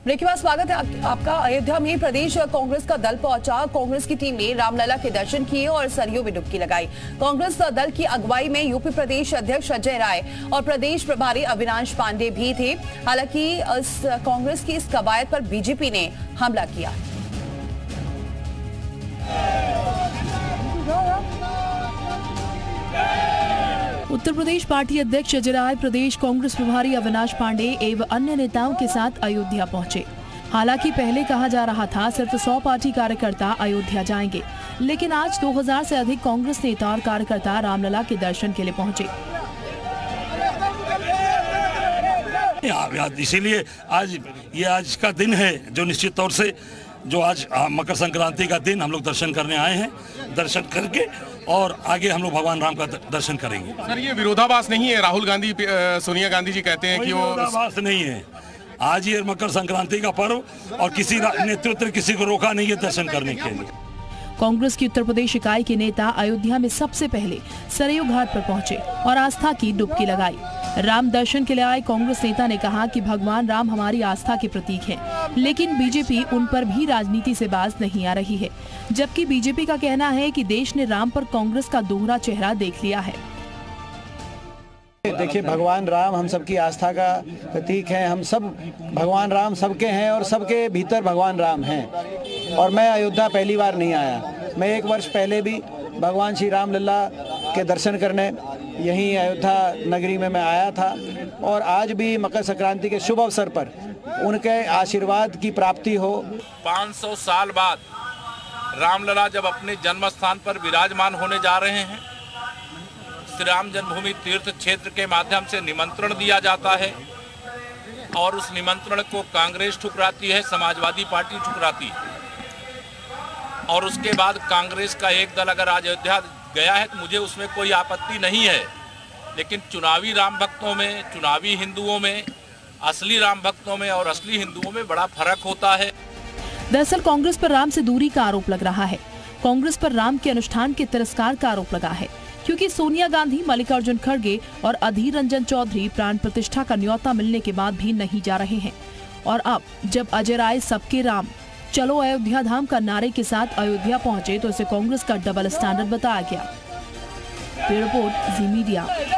Break के बाद स्वागत है आपका। अयोध्या में प्रदेश कांग्रेस का दल पहुंचा। कांग्रेस की टीम ने रामलला के दर्शन किए और सरयू में डुबकी लगाई। कांग्रेस दल की अगुवाई में यूपी प्रदेश अध्यक्ष अजय राय और प्रदेश प्रभारी अविनाश पांडे भी थे। हालांकि कांग्रेस की इस कवायद पर बीजेपी ने हमला किया। उत्तर प्रदेश पार्टी अध्यक्ष अजय राय, प्रदेश कांग्रेस प्रभारी अविनाश पांडे एवं अन्य नेताओं के साथ अयोध्या पहुंचे। हालांकि पहले कहा जा रहा था सिर्फ 100 पार्टी कार्यकर्ता अयोध्या जाएंगे, लेकिन आज 2000 से अधिक कांग्रेस नेता और कार्यकर्ता रामलला के दर्शन के लिए पहुंचे। इसीलिए आज का दिन है जो निश्चित तौर से जो आज मकर संक्रांति का दिन हम लोग दर्शन करने आए हैं। दर्शन करके और आगे हम लोग भगवान राम का दर्शन करेंगे। सर, ये विरोधाभास नहीं है? राहुल गांधी, सोनिया गांधी जी कहते हैं कि वो विरोधाभास नहीं है। आज ये मकर संक्रांति का पर्व और किसी नेतृत्व किसी को रोका नहीं है दर्शन करने के लिए। कांग्रेस की उत्तर प्रदेश इकाई के नेता अयोध्या में सबसे पहले सरयू घाट पर पहुंचे और आस्था की डुबकी लगाई। राम दर्शन के लिए आए कांग्रेस नेता ने कहा कि भगवान राम हमारी आस्था के प्रतीक हैं, लेकिन बीजेपी उन पर भी राजनीति से बाज नहीं आ रही है। जबकि बीजेपी का कहना है कि देश ने राम पर कांग्रेस का दोहरा चेहरा देख लिया है। देखिए, भगवान राम हम सबकी आस्था का प्रतीक है। हम सब भगवान राम सबके हैं और सबके भीतर भगवान राम हैं। और मैं अयोध्या पहली बार नहीं आया। मैं 1 वर्ष पहले भी भगवान श्री राम लल्ला के दर्शन करने यहीं अयोध्या नगरी में मैं आया था। और आज भी मकर संक्रांति के शुभ अवसर पर उनके आशीर्वाद की प्राप्ति हो। 500 साल बाद रामलला जब अपने जन्म स्थान पर विराजमान होने जा रहे हैं, श्री राम जन्मभूमि तीर्थ क्षेत्र के माध्यम से निमंत्रण दिया जाता है और उस निमंत्रण को कांग्रेस ठुकराती है, समाजवादी पार्टी ठुकराती है। और उसके बाद कांग्रेस का एक दल अगर आज अयोध्या गया है तो मुझे उसमें कोई आपत्ति नहीं है, लेकिन चुनावी राम भक्तों में, चुनावी हिंदुओं में, असली राम भक्तों में और असली हिंदुओं में बड़ा फर्क होता है। दरअसल कांग्रेस पर राम से दूरी का आरोप लग रहा है। कांग्रेस पर राम के अनुष्ठान के तिरस्कार का आरोप लगा है, क्योंकि सोनिया गांधी, मल्लिकार्जुन खड़गे और अधीर रंजन चौधरी प्राण प्रतिष्ठा का न्योता मिलने के बाद भी नहीं जा रहे हैं। और अब जब अजय राय सबके राम चलो अयोध्या धाम का नारे के साथ अयोध्या पहुंचे तो इसे कांग्रेस का डबल स्टैंडर्ड बताया गया। Report Zee media.